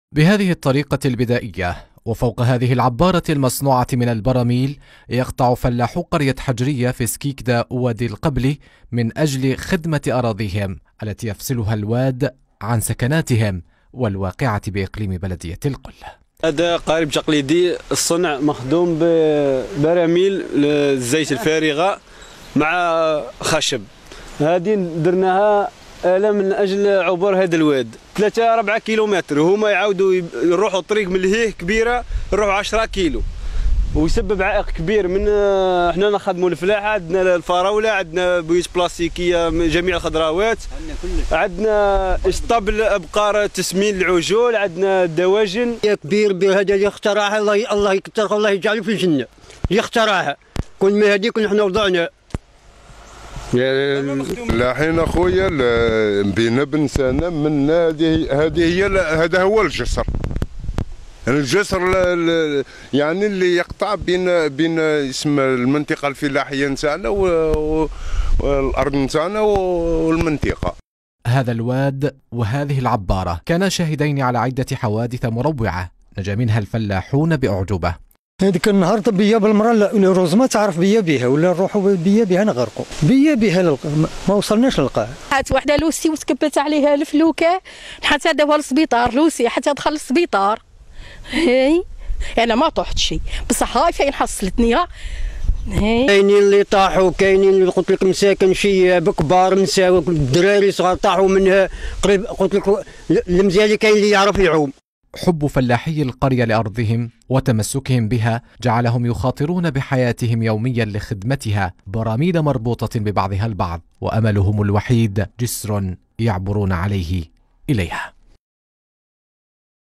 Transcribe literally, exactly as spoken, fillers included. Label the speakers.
Speaker 1: بهذه الطريقة البدائية وفوق هذه العبارة المصنوعة من البراميل يقطع فلاحو قرية حجرية في سكيكدا وادي القبلي من أجل خدمة أراضيهم التي يفصلها الواد عن سكناتهم والواقعة بإقليم بلدية القل.
Speaker 2: هذا قارب تقليدي، الصنع مخدوم ببراميل الزيت الفارغة مع خشب. هذه درناها آلة من أجل عبور هذا الواد ثلاثة أربعة كيلومتر، وهما يعاودوا يروحوا طريق من لهيه كبيرة يروحوا عشرة كيلو، ويسبب عائق كبير. من احنا نخدموا الفلاحة، عندنا الفراولة، عندنا بيوت بلاستيكية، جميع الخضروات، عندنا اسطبل أبقار تسمين العجول، عندنا دواجن.
Speaker 3: كبير بهذا اللي اخترعها، الله الله يكثر، الله يجعله في الجنة. اللي اخترعها كل ما هذيك نحن وضعنا.
Speaker 4: الحين اخويا بين ابن سنه من هذه هذه هي هذا هو الجسر. الجسر يعني اللي يقطع بين بين اسم المنطقه الفلاحيه نتاعنا والارض نتاعنا والمنطقه.
Speaker 1: هذا الواد وهذه العباره كانا شاهدين على عده حوادث مروعه نجا منها الفلاحون باعجوبه.
Speaker 5: هذيك النهار بيا بالمرة الروز ما تعرف بيا بها، ولا نروحوا بيا بها نغرقوا بيا بها للق... ما وصلناش للقاع.
Speaker 6: حات وحده لوسي وتكبت عليها الفلوكه حتى داوها للسبيطار، لوسي حتى دخل للسبيطار. هي انا ما طحت شيء بصح هاي فين حصلتني. هي
Speaker 3: كاينين اللي طاحوا، كاينين اللي قلت لك مساكن شياب كبار نساء الدراري صغار طاحوا منها قريب. قلت لك المزيان كاين اللي يعرف يعوم.
Speaker 1: حب فلاحي القرية لأرضهم وتمسكهم بها جعلهم يخاطرون بحياتهم يوميا لخدمتها، براميل مربوطة ببعضها البعض، وأملهم الوحيد جسر يعبرون عليه إليها.